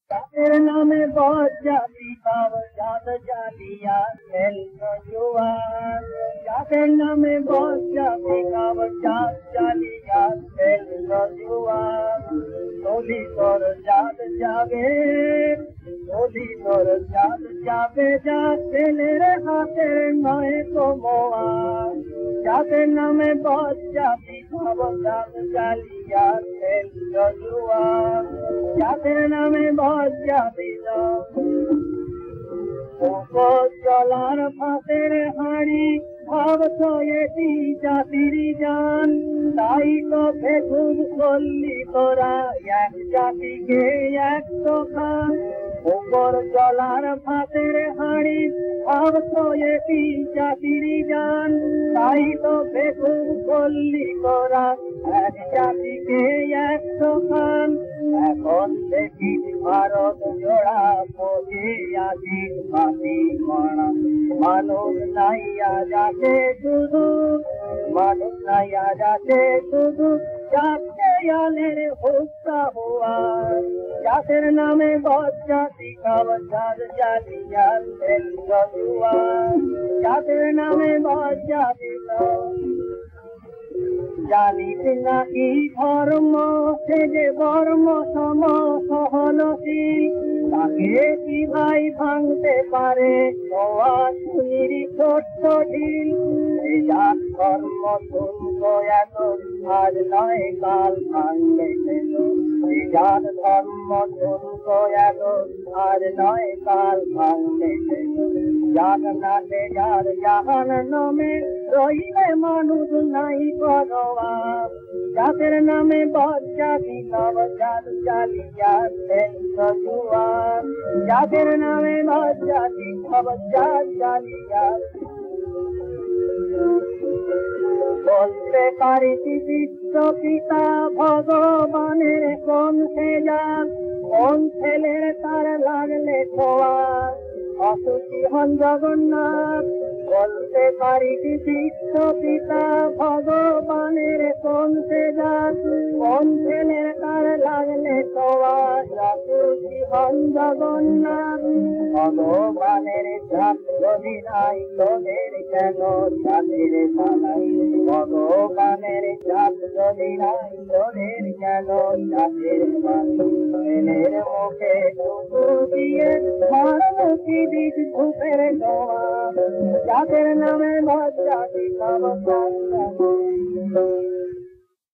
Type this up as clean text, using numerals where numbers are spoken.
जातेर नामे बज्जाती बाब जात जालिया खेल्न जुवान जातेर नामे बज्जाती बाब जात जालिया खेल्न जुवान टोली तोर जात जाबे टोली तोर जात जाबे जा ছেলের হাতের নয় তোমার जातेर नामे बज्जाती बाब जात जालिया खेल्न जुवान जातेर नामे बज्जाती চলার ফাঁসের হাঁড়ি ভাবছো এটি জাতির জান তাই তো ভেষজ করলি তোরা এক জাতিকে এক খান উপর চলার ফাঁসের হাঁড়ি ভাবছো এটি জাতির জান তাই তো ভেষজ করলি তোরা এক জাতিকে এক খান এখন দেখি ভারত জোড়া পথে আজি মাটি মারা মানুষ নাইয়া যাচ্ছে শুধু মানুষ নাইয়া যাচ্ছে শুধু যাচ্ছে আলের হুস্তা হওয়া জাতের নামে বজ্জাতি কবজাত জালিয়া খেল্ন জুয়ান জাতের নামে বজ্জাতি জানিতে না কি ধর্ম সে যে ধর্ম সম সহনশীল তাকে কি ভাই ভাঙতে পারে শুনির ছোট্ট ঢিল জাত ধর্ম শুনব এত আজ নয় কাল ভাঙবে গেল জাত ধর্ম শুনব এত আজ নয় কাল ভাঙবে গেল জাত নাতে যার জাহান নামে রইলে মানুষ নাই করোয়া জাতের নামে বজ্জাতি নবজাত জালিয়া খেল্ন জুয়ান জাতের নামে বজ্জাতি নবজাত জালিয়া বলতে পারি বিশ্ব পিতা ভগবানের কোন ছেলের তার লাগলে ছোঁয়া অসুখী হন জগন্নাথ বলতে পারি বিশ্ব পিতা ভগবানের কোন ছেলের তার লাগলে ছোঁয়া অসুখী হন জগন্নাথ ভগবানের জাত যদি নাই তোদের কেন জাতির পালাই ভগবানের জাত যদি নাই তোদের কেন জাতির পালাই মুখে টুকু দিয়ে মারমুখী বীজ ধূপের গোয়া জাতের নামে বজ্জাতি